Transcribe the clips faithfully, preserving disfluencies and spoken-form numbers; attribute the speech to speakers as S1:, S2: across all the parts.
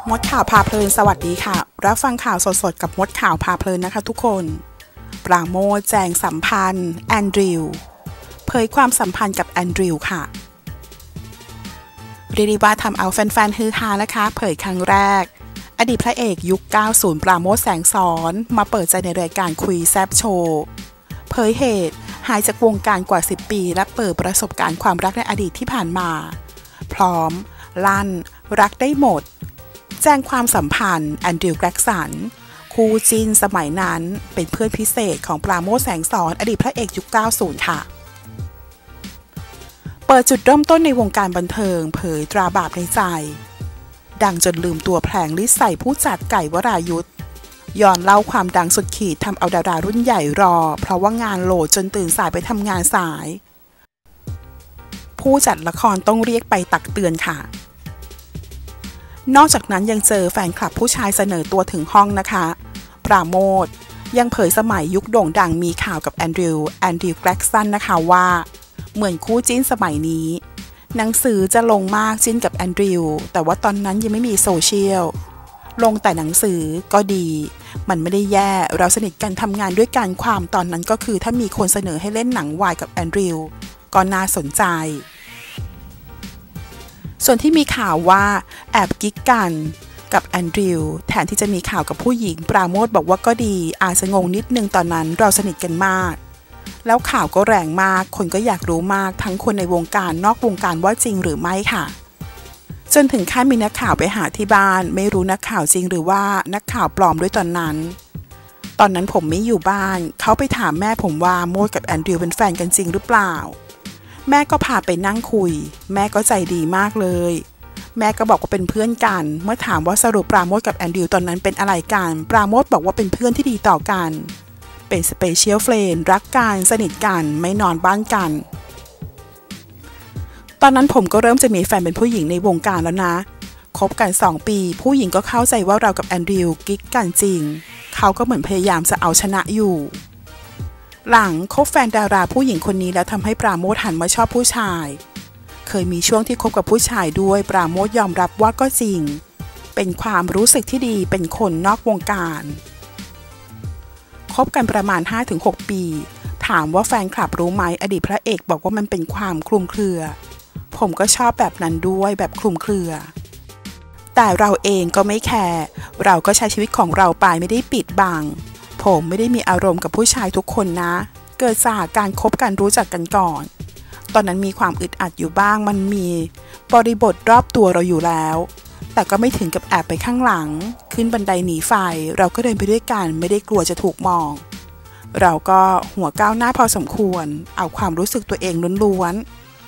S1: มดข่าวพาเพลินสวัสดีค่ะรับฟังข่าวสดๆกับมดข่าวพาเพลินนะคะทุกคนปราโมทย์แจงสัมพันธ์แอนดริวเผยความสัมพันธ์กับแอนดริวค่ะเรียกได้ว่าทำเอาแฟนๆฮือฮานะคะเผยครั้งแรกอดีตพระเอกยุคเก้าสิบปราโมทย์แสงสอนมาเปิดใจในรายการคุยแซบโชว์เผยเหตุหายจากวงการกว่าสิบปีและเปิดประสบการณ์ความรักในอดีตที่ผ่านมาพร้อมลั่นรักได้หมดแจ้งความสัมพันธ์แอนดริวแกร็กสันคู่จิ้นสมัยนั้นเป็นเพื่อนพิเศษของปราโมทย์แสงสอนอดีตพระเอกยุคเก้าสิบค่ะเปิดจุดเริ่มต้นในวงการบันเทิงเผยตราบาปในใจดังจนลืมตัวแผลงฤทธิ์ใส่ผู้จัดไก่วรายุทธย้อนเล่าความดังสุดขีดทำเอาดารารุ่นใหญ่รอเพราะว่างานโหลดจนตื่นสายไปทำงานสายผู้จัดละครต้องเรียกไปตักเตือนค่ะนอกจากนั้นยังเจอแฟนคลับผู้ชายเสนอตัวถึงห้องนะคะปราโมทย์ยังเผยสมัยยุคโด่งดังมีข่าวกับแอนดริวแอนดริวแกร็กสันนะคะว่าเหมือนคู่จิ้นสมัยนี้หนังสือจะลงมากจิ้นกับแอนดริวแต่ว่าตอนนั้นยังไม่มีโซเชียลลงแต่หนังสือก็ดีมันไม่ได้แย่เราสนิทกันทำงานด้วยกันความตอนนั้นก็คือถ้ามีคนเสนอให้เล่นหนังวายกับแอนดริวก็น่าสนใจส่วนที่มีข่าวว่าแอบกิ๊กกันกับแอนดริวแทนที่จะมีข่าวกับผู้หญิงปราโมทย์บอกว่าก็ดีอาจจะงงนิดนึงตอนนั้นเราสนิทกันมากแล้วข่าวก็แรงมากคนก็อยากรู้มากทั้งคนในวงการนอกวงการว่าจริงหรือไม่ค่ะจนถึงขั้นมีนักข่าวไปหาที่บ้านไม่รู้นักข่าวจริงหรือว่านักข่าวปลอมด้วยตอนนั้นตอนนั้นผมไม่อยู่บ้านเขาไปถามแม่ผมว่าโมดกับแอนดริวเป็นแฟนกันจริงหรือเปล่าแม่ก็พาไปนั่งคุยแม่ก็ใจดีมากเลยแม่ก็บอกว่าเป็นเพื่อนกันเมื่อถามว่าสรุปปราโมทย์กับแอนดริวตอนนั้นเป็นอะไรกันปราโมทย์บอกว่าเป็นเพื่อนที่ดีต่อกันเป็นสเปเชียลเฟรนด์รักกันสนิทกันไม่นอนบ้านกันตอนนั้นผมก็เริ่มจะมีแฟนเป็นผู้หญิงในวงการแล้วนะคบกันสองปีผู้หญิงก็เข้าใจว่าเรากับแอนดริวกิ๊กกันจริงเขาก็เหมือนพยายามจะเอาชนะอยู่หลังคบแฟนดาราผู้หญิงคนนี้แล้วทำให้ปราโมทย์หันมาชอบผู้ชายเคยมีช่วงที่คบกับผู้ชายด้วยปราโมทย์ยอมรับว่าก็จริงเป็นความรู้สึกที่ดีเป็นคนนอกวงการคบกันประมาณ ห้าถึงหก ปีถามว่าแฟนคลับรู้ไหมอดีตพระเอกบอกว่ามันเป็นความคลุมเครือผมก็ชอบแบบนั้นด้วยแบบคลุมเครือแต่เราเองก็ไม่แคร์เราก็ใช้ชีวิตของเราไปไม่ได้ปิดบังผมไม่ได้มีอารมณ์กับผู้ชายทุกคนนะเกิดจากการคบกันรู้จักกันก่อนตอนนั้นมีความอึดอัดอยู่บ้างมันมีบริบทรอบตัวเราอยู่แล้วแต่ก็ไม่ถึงกับแอบไปข้างหลังขึ้นบันไดหนีไฟเราก็เดินไปด้วยกันไม่ได้กลัวจะถูกมองเราก็หัวก้าวหน้าพอสมควรเอาความรู้สึกตัวเองล้วน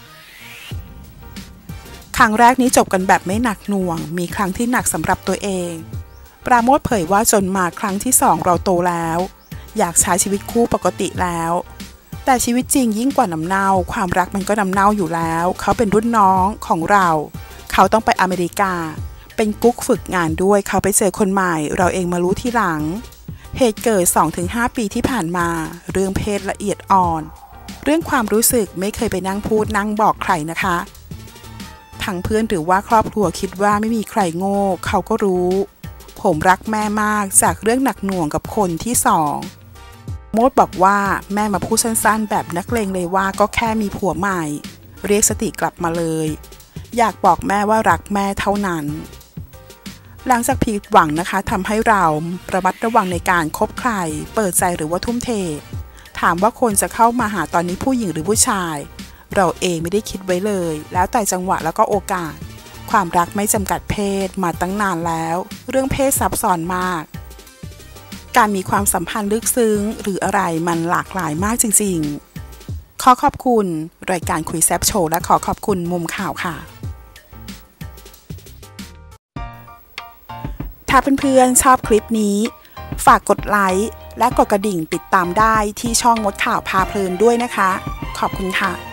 S1: ๆครั้งแรกนี้จบกันแบบไม่หนักหน่วงมีครั้งที่หนักสำหรับตัวเองปราโมทย์เผยว่าจนมาครั้งที่สองเราโตแล้วอยากใช้ชีวิตคู่ปกติแล้วแต่ชีวิตจริงยิ่งกว่าน้ำเน่าความรักมันก็น้ำเน่าอยู่แล้วเขาเป็นรุ่นน้องของเราเขาต้องไปอเมริกาเป็นกุ๊กฝึกงานด้วยเขาไปเจอคนใหม่เราเองมารู้ทีหลังเหตุเกิด สองถึงห้า ปีที่ผ่านมาเรื่องเพศละเอียดอ่อนเรื่องความรู้สึกไม่เคยไปนั่งพูดนั่งบอกใครนะคะทั้งเพื่อนหรือว่าครอบครัวคิดว่าไม่มีใครโง่เขาก็รู้ผมรักแม่มากจากเรื่องหนักหน่วงกับคนที่สองโมดบอกว่าแม่มาพูดสั้นๆแบบนักเลงเลยว่าก็แค่มีผัวใหม่เรียกสติกลับมาเลยอยากบอกแม่ว่ารักแม่เท่านั้นหลังจากผิดหวังนะคะทำให้เราระมัดระวังในการคบใครเปิดใจหรือว่าทุ่มเทถามว่าคนจะเข้ามาหาตอนนี้ผู้หญิงหรือผู้ชายเราเองไม่ได้คิดไว้เลยแล้วแต่จังหวะแล้วก็โอกาสความรักไม่จำกัดเพศมาตั้งนานแล้วเรื่องเพศซับซ้อนมากการมีความสัมพันธ์ลึกซึ้งหรืออะไรมันหลากหลายมากจริงๆขอขอบคุณรายการคุยแซบโชว์และขอขอบคุณมุมข่าวค่ะถ้าเพื่อนๆชอบคลิปนี้ฝากกดไลค์และกดกระดิ่งติดตามได้ที่ช่องมดข่าวพาเพลินด้วยนะคะขอบคุณค่ะ